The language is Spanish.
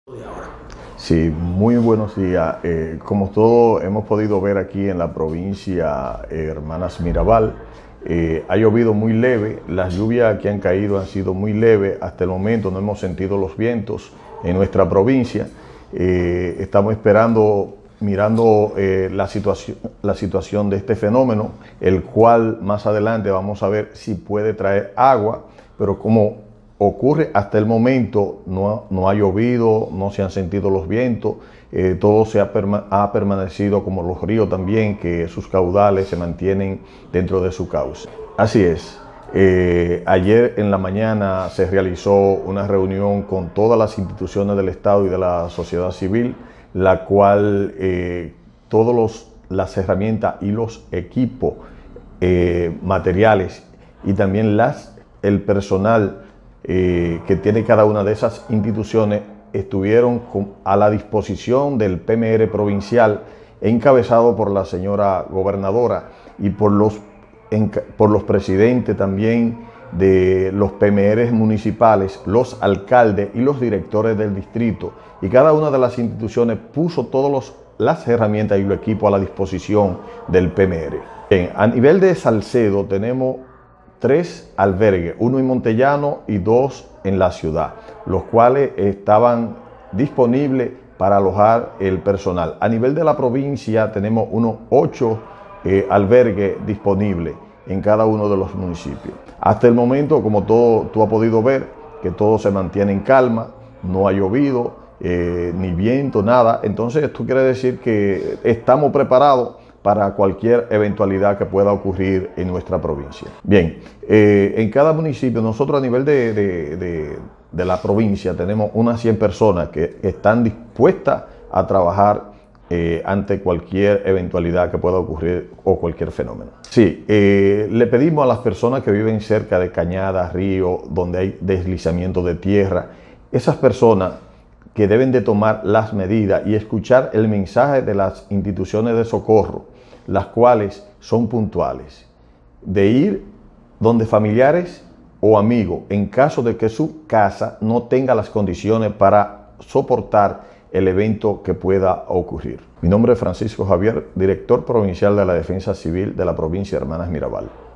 Sí, muy buenos días. Como todos hemos podido ver aquí en la provincia Hermanas Mirabal, ha llovido muy leve, las lluvias que han caído han sido muy leves, hasta el momento no hemos sentido los vientos en nuestra provincia. Estamos esperando, mirando la situación de este fenómeno, el cual más adelante vamos a ver si puede traer agua, pero como ocurre hasta el momento, no ha llovido, no se han sentido los vientos, todo ha permanecido como los ríos también, que sus caudales se mantienen dentro de su cauce. Así es, ayer en la mañana se realizó una reunión con todas las instituciones del Estado y de la sociedad civil, la cual todas las herramientas y los equipos materiales y también el personal que tiene cada una de esas instituciones estuvieron a la disposición del PMR provincial, encabezado por la señora gobernadora y por los presidentes también de los PMR municipales, los alcaldes y los directores del distrito, y cada una de las instituciones puso todas las herramientas y los equipos a la disposición del PMR. Bien, a nivel de Salcedo tenemos 3 albergues, 1 en Montellano y 2 en la ciudad, los cuales estaban disponibles para alojar el personal. A nivel de la provincia tenemos unos 8 albergues disponibles en cada uno de los municipios. Hasta el momento, como tú has podido ver, que todo se mantiene en calma, no ha llovido, ni viento, nada. Entonces esto quiere decir que estamos preparados para cualquier eventualidad que pueda ocurrir en nuestra provincia. Bien, en cada municipio, nosotros a nivel de la provincia tenemos unas 100 personas que están dispuestas a trabajar ante cualquier eventualidad que pueda ocurrir o cualquier fenómeno. Sí, le pedimos a las personas que viven cerca de cañadas, ríos, donde hay deslizamiento de tierra, esas personas que deben de tomar las medidas y escuchar el mensaje de las instituciones de socorro, las cuales son puntuales, de ir donde familiares o amigos en caso de que su casa no tenga las condiciones para soportar el evento que pueda ocurrir. Mi nombre es Francisco Javier, director provincial de la Defensa Civil de la provincia de Hermanas Mirabal.